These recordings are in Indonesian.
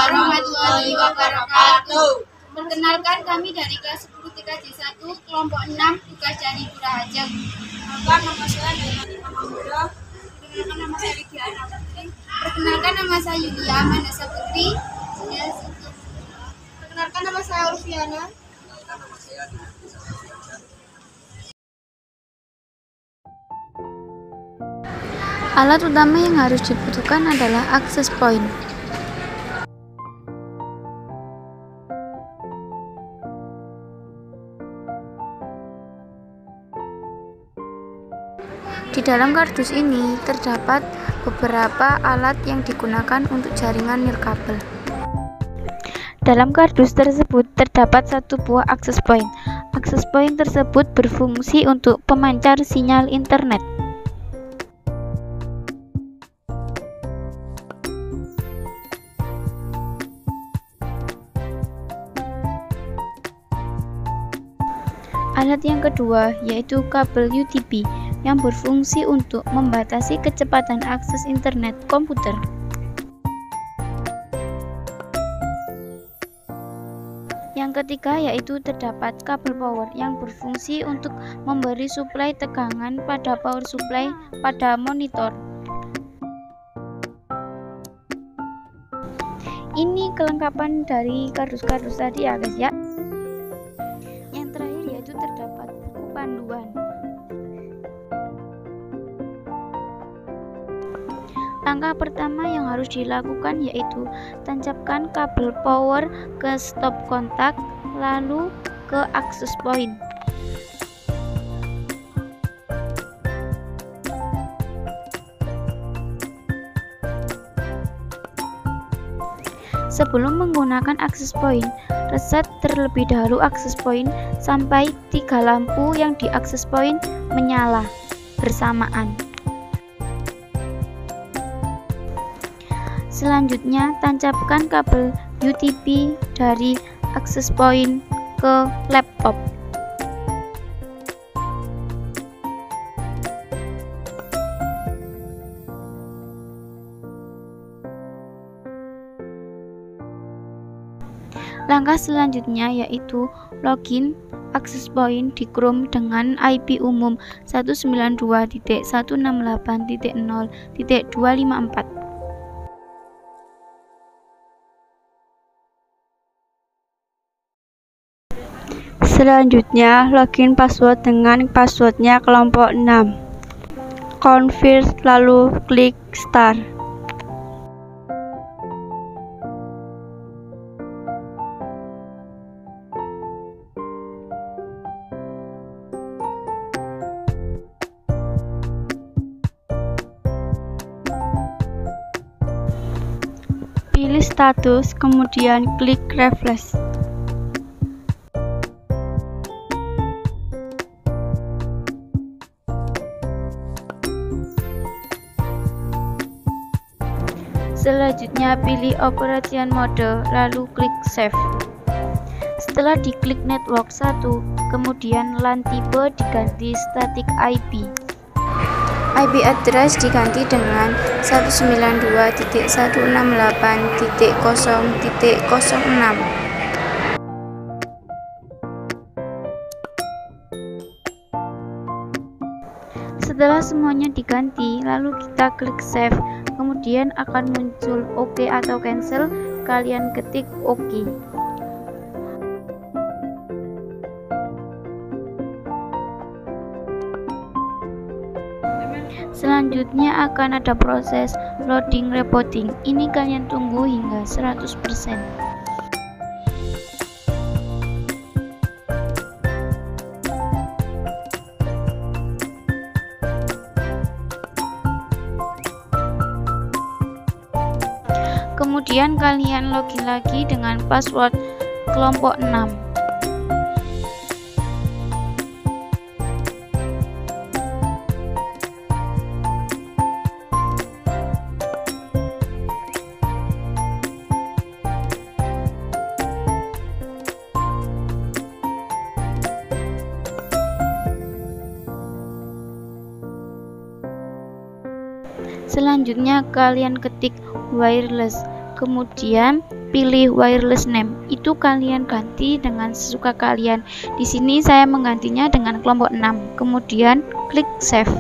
warahmatullahi wabarakatuh. Perkenalkan, kami dari kelas 10 TKJ 1 kelompok 6 tugas dari Burahajeng. Nama saya Dayani Mahamudra. Perkenalkan, nama saya Lidiana Putri. Perkenalkan, nama saya Yulia Manasa Putri. Perkenalkan, nama saya Ulfiana. Alat utama yang harus dibutuhkan adalah access point. Di dalam kardus ini terdapat beberapa alat yang digunakan untuk jaringan nirkabel. Dalam kardus tersebut terdapat satu buah access point. Access point tersebut berfungsi untuk pemancar sinyal internet. Alat yang kedua yaitu kabel UTP yang berfungsi untuk membatasi kecepatan akses internet komputer. Yang ketiga yaitu terdapat kabel power yang berfungsi untuk memberi suplai tegangan pada power supply pada monitor. Ini kelengkapan dari kardus-kardus tadi ya guys ya. Yang terakhir yaitu terdapat buku panduan. Langkah pertama yang harus dilakukan yaitu tancapkan kabel power ke stop kontak, lalu ke access point. Sebelum menggunakan access point, reset terlebih dahulu access point sampai 3 lampu yang di access point menyala bersamaan. Selanjutnya, tancapkan kabel UTP dari access point ke laptop. Langkah selanjutnya yaitu login access point di Chrome dengan IP umum 192.168.0.254. Selanjutnya, login password dengan passwordnya kelompok 6. Confirm lalu klik start. Pilih status, kemudian klik refresh. Selanjutnya pilih operation mode, lalu klik save. Setelah diklik network 1, kemudian LAN tipe diganti static IP. IP address diganti dengan 192.168.0.06. Setelah semuanya diganti, lalu kita klik save. Kemudian akan muncul OK atau cancel, kalian ketik OK. Selanjutnya akan ada proses loading rebooting. Ini kalian tunggu hingga 100%. Kemudian kalian login lagi dengan password kelompok 6. Selanjutnya kalian ketik wireless, kemudian pilih wireless name. Itu kalian ganti dengan sesuka kalian. Di sini saya menggantinya dengan kelompok 6. Kemudian klik save.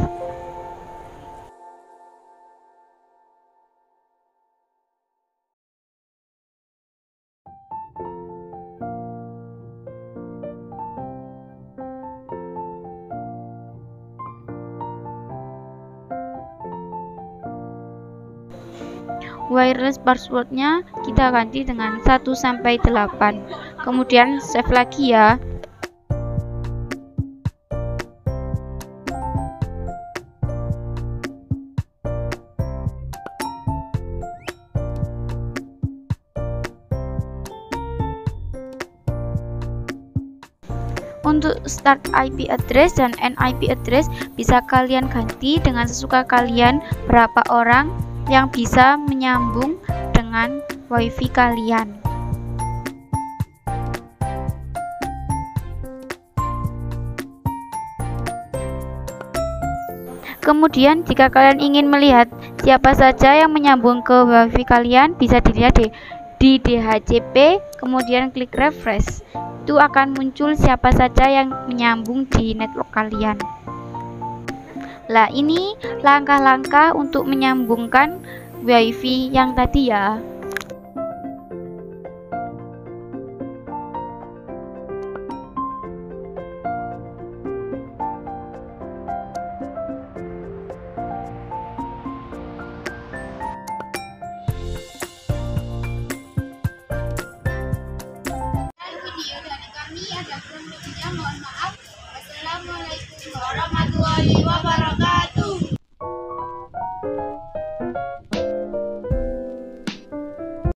Wireless passwordnya kita ganti dengan 1 sampai 8. Kemudian save lagi ya. Untuk start IP address dan end IP address bisa kalian ganti dengan sesuka kalian, berapa orang yang bisa menyambung dengan wifi kalian. Kemudian jika kalian ingin melihat siapa saja yang menyambung ke wifi kalian, bisa dilihat di DHCP, kemudian klik refresh. Itu akan muncul siapa saja yang menyambung di network kalian. Lah, ini langkah-langkah untuk menyambungkan wifi yang tadi ya. Video dari kami ada kurang lebihnya, mohon maaf. Wassalamualaikum warahmatullahi wabarakatuh.